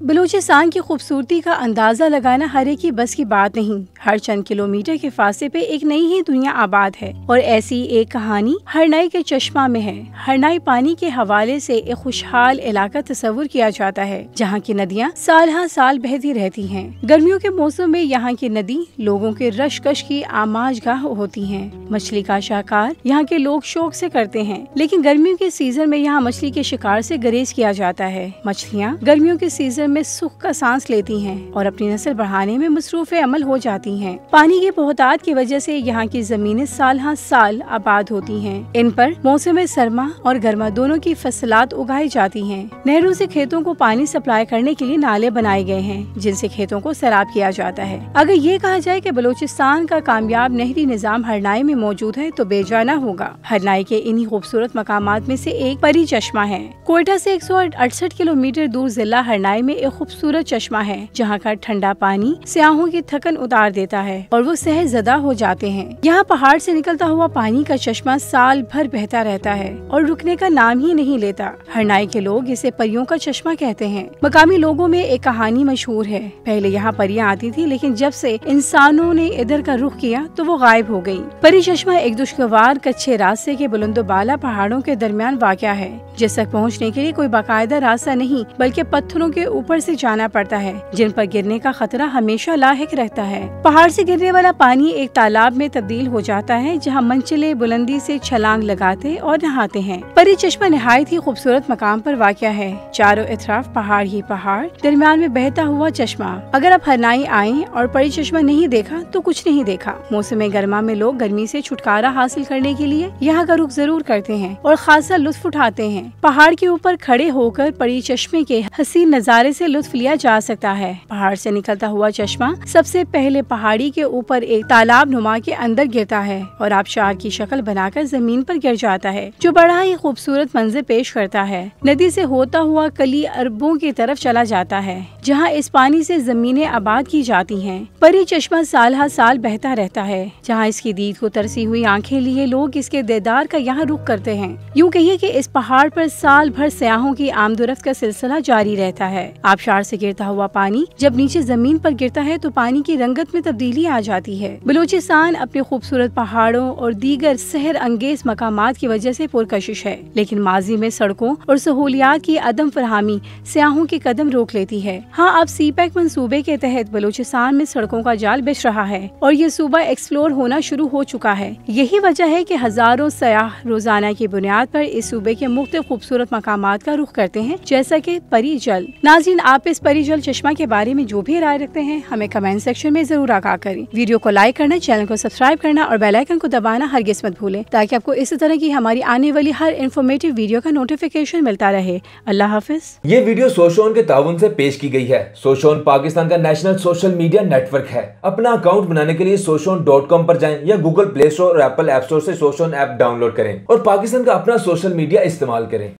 बलूचिस्तान की खूबसूरती का अंदाजा लगाना हर एक की बस की बात नहीं। हर चंद किलोमीटर के फासले पे एक नई ही दुनिया आबाद है और ऐसी एक कहानी हरनाई के चश्मा में है। हरनाई पानी के हवाले से एक खुशहाल इलाका तस्वुर किया जाता है, जहाँ की नदियाँ साल हर साल बहती रहती हैं। गर्मियों के मौसम में यहाँ की नदी लोगों के रशकश की आमाजगाह होती है। मछली का शिकार यहाँ के लोग शौक से करते हैं, लेकिन गर्मियों के सीजन में यहाँ मछली के शिकार से गुरेज किया जाता है। मछलियाँ गर्मियों के सीजन में सुख का सांस लेती हैं और अपनी नस्ल बढ़ाने में मसरूफ अमल हो जाती हैं। पानी की बहुतायत की वजह से यहाँ की जमीनें साल हर साल आबाद होती हैं। इन पर मौसम सरमा और गर्मा दोनों की फसलात उगाई जाती हैं। नहरों से खेतों को पानी सप्लाई करने के लिए नाले बनाए गए हैं, जिनसे खेतों को सैराब किया जाता है। अगर ये कहा जाए कि बलूचिस्तान का कामयाब नहरी निजाम हरनाई में मौजूद है तो बेजाना होगा। हरनाई के इन्हीं खूबसूरत मकामात में से एक परी चश्मा है। कोयटा से 168 किलोमीटर दूर जिला हरनाई में एक खूबसूरत चश्मा है, जहाँ का ठंडा पानी सियाहों की थकन उतार देता है और वो सहजदा हो जाते हैं। यहाँ पहाड़ से निकलता हुआ पानी का चश्मा साल भर बहता रहता है और रुकने का नाम ही नहीं लेता। हरनाई के लोग इसे परियों का चश्मा कहते हैं। मकामी लोगों में एक कहानी मशहूर है। पहले यहाँ परियां आती थी, लेकिन जब से इंसानों ने इधर का रुख किया तो वो गायब हो गयी। परी चश्मा एक दुश्वार कच्चे रास्ते के बुलंदोबाला पहाड़ों के दरमियान वाक़या है, जिस तक पहुँचने के लिए कोई बाकायदा रास्ता नहीं बल्कि पत्थरों के ऊपर से जाना पड़ता है, जिन पर गिरने का खतरा हमेशा लाहिक रहता है। पहाड़ से गिरने वाला पानी एक तालाब में तब्दील हो जाता है, जहाँ मंचले बुलंदी से छलांग लगाते और नहाते हैं। परी चश्मा निहायत ही खूबसूरत मकाम पर वाक़या है। चारों इतराफ पहाड़ ही पहाड़, दरमियान में बहता हुआ चश्मा। अगर आप हरनाई आए और परी चश्मा नहीं देखा तो कुछ नहीं देखा। मौसम गर्मा में लोग गर्मी से छुटकारा हासिल करने के लिए यहाँ का रुख जरूर करते हैं और खासा लुत्फ उठाते हैं। पहाड़ के ऊपर खड़े होकर परी चश्मे के हसीन नजारे से लुत्फ लिया जा सकता है। पहाड़ से निकलता हुआ चश्मा सबसे पहले पहाड़ी के ऊपर एक तालाब नुमा के अंदर गिरता है और आबशार की शक्ल बनाकर जमीन पर गिर जाता है, जो बड़ा ही खूबसूरत मंजर पेश करता है। नदी से होता हुआ कली अरबों की तरफ चला जाता है, जहाँ इस पानी से जमीनें आबाद की जाती हैं। परी चश्मा साल हर साल बहता रहता है, जहाँ इसकी दीद को तरसी हुई आंखें लिए लोग इसके दीदार का यहाँ रुख करते हैं। यूँ कहिए कि इस पहाड़ पर साल भर सयाहों की आमदोरफ्त का सिलसिला जारी रहता है। आबशार से गिरता हुआ पानी जब नीचे जमीन पर गिरता है तो पानी की रंगत में तब्दीली आ जाती है। बलूचिस्तान अपने खूबसूरत पहाड़ों और दीगर सहर अंगेज मकामात की वजह से पुरकशिश है, लेकिन माजी में सड़कों और सहूलियात की अदम फरहमी सयाहों के कदम रोक लेती है। हाँ, अब सीपैक मंसूबे के तहत बलूचिस्तान में सड़कों का जाल बिछ रहा है और ये सूबा एक्सप्लोर होना शुरू हो चुका है। यही वजह है कि हजारों सयाह रोजाना की बुनियाद पर इस सूबे के मुख्तलिफ खूबसूरत मकामात का रुख करते हैं, जैसा कि परी जल। नाज़रीन, आप इस परी जल चश्मा के बारे में जो भी राय रखते हैं हमें कमेंट सेक्शन में जरूर आगाह करें। वीडियो को लाइक करना, चैनल को सब्सक्राइब करना और बेल आइकन को दबाना हरगिज़ मत भूलें, ताकि आपको इसी तरह की हमारी आने वाली हर इन्फॉर्मेटिव वीडियो का नोटिफिकेशन मिलता रहे। अल्लाह हाफिज। ये वीडियो सोशोन के ताउन से पेश की गई है। सोशोन पाकिस्तान का नेशनल सोशल मीडिया नेटवर्क है। अपना अकाउंट बनाने के लिए soshon.com पर जाएं या गूगल प्ले स्टोर और एप्पल ऐप स्टोर से सोशोन ऐप डाउनलोड करें और पाकिस्तान का अपना सोशल मीडिया इस्तेमाल करें।